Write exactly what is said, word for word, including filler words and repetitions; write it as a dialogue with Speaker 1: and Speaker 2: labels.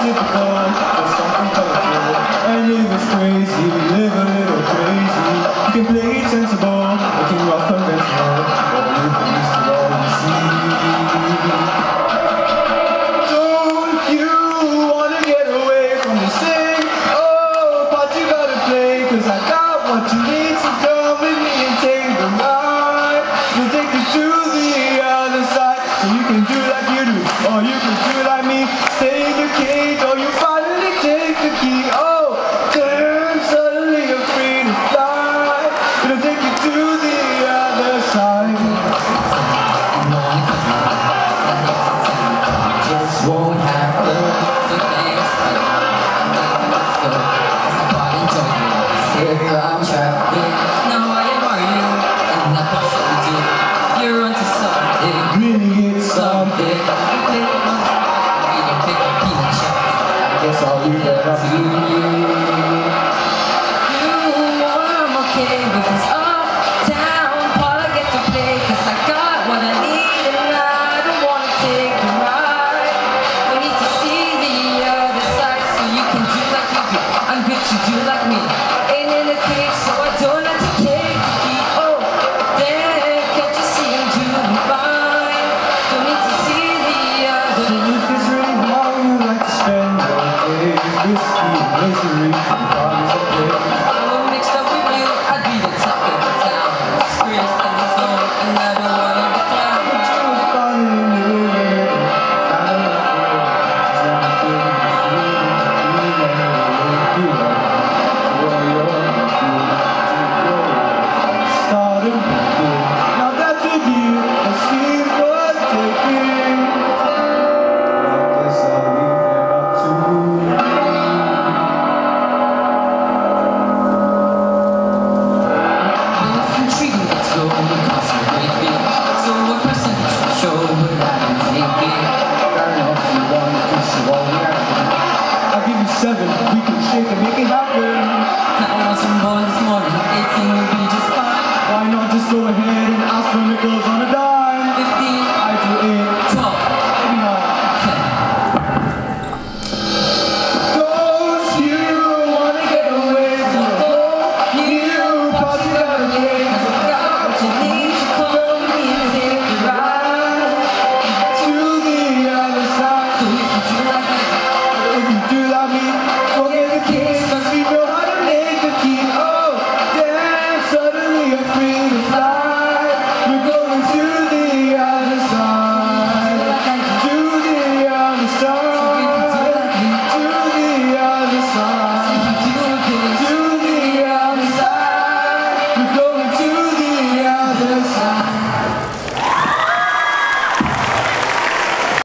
Speaker 1: typical, there's something colorful. And if it's crazy, we live a little crazy. You can play it sensible, or can rock conventional, or you can use to all you see. Don't you wanna get away from the thing? Oh, part you gotta play, cause I got what you need, so come with me and take the ride. We'll take you to the other side, so you can do like you do, or you can do like me. Stay in the cage, or you finally take the key. Oh, turn, suddenly you're free to fly. It'll take you to the other side. Just won't happen.